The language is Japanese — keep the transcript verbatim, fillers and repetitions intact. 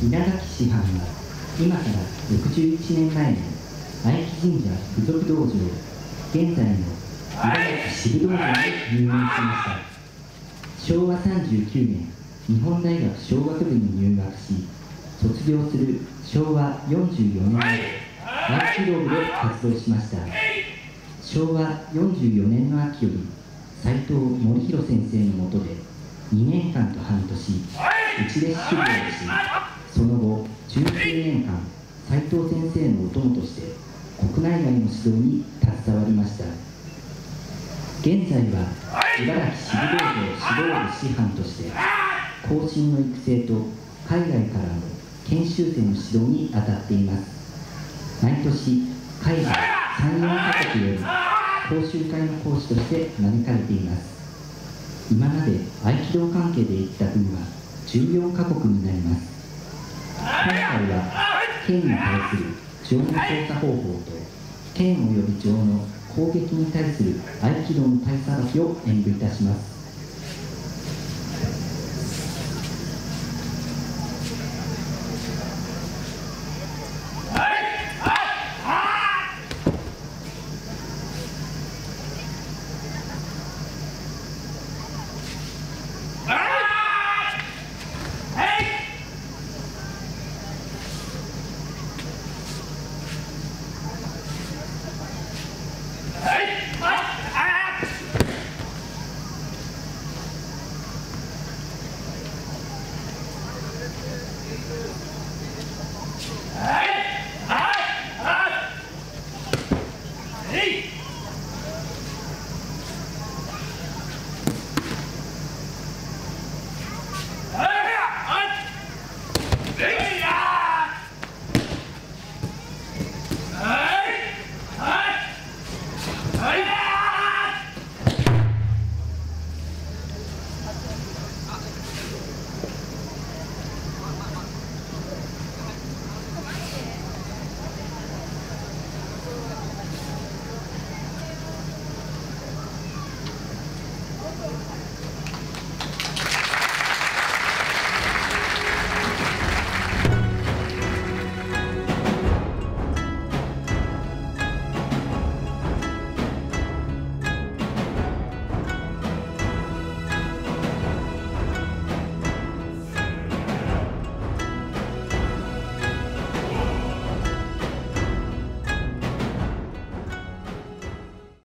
稲垣師範は今からろくじゅういちねんまえの愛木神社附属道場、現在の茨城支部道場に入門しました。しょうわさんじゅうきゅうねん、日本大学商学部に入学し、卒業するしょうわよんじゅうよねんまで合気道部で活動しました。しょうわよんじゅうよねんの秋より斉藤森弘先生の下でにねんかんと半年内弟子修行をし、その後じゅうきゅうねんかん斉藤先生のお供として国内外の指導に携わりました。現在は茨城支部道場指導部師範として後進の育成と海外からの研修生の指導に当たっています。毎年海外さん、よんかこくより講習会の講師として招かれています。今まで合気道関係で行った国はじゅうよんかこくになります。今回は剣に対する杖の操作方法と剣及び杖の攻撃に対する合気道の体さばきを演舞いたします。